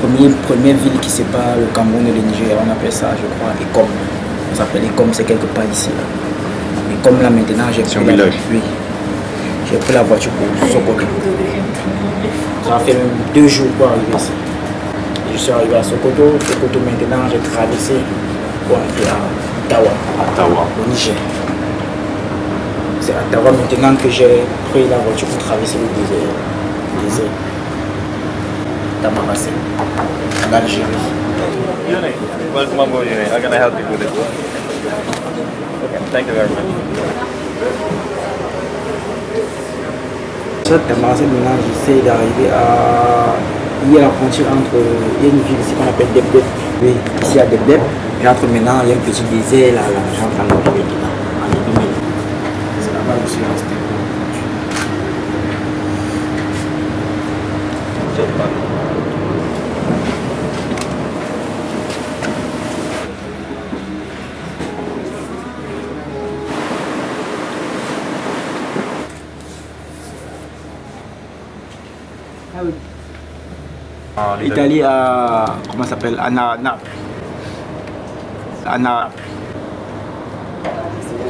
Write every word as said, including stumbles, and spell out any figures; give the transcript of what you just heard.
première, première ville qui sépare le Cameroun et le Nigeria, on appelle ça, je crois, Ekom. Ça s'appelle Ekom, c'est quelque part ici. Là. Et comme là maintenant, j'ai pris, la... oui. pris la voiture pour Sokoto. Ça a fait même deux jours pour arriver ici. Et je suis arrivé à Sokoto. Sokoto maintenant, j'ai traversé pour aller à Tawa, Tawa, au Niger. C'est à Tawa maintenant que j'ai pris la voiture pour traverser le désert. Le désert. Tamaracé, en Algérie. Welcome on board, Yune. I'm going to help you with it. Okay, thank you very much. Tamaracé, maintenant, j'essaie d'arriver à... Il y a la frontière entre... Il y a une ville ici qu'on appelle Debdeb. Oui, ici à Debdeb. J'entre maintenant, il y a un petit désert là, là. J'entre en Algérie maintenant. C'est là-bas que je suis resté. L'Italie à... comment ça s'appelle? À Naples. À Naples.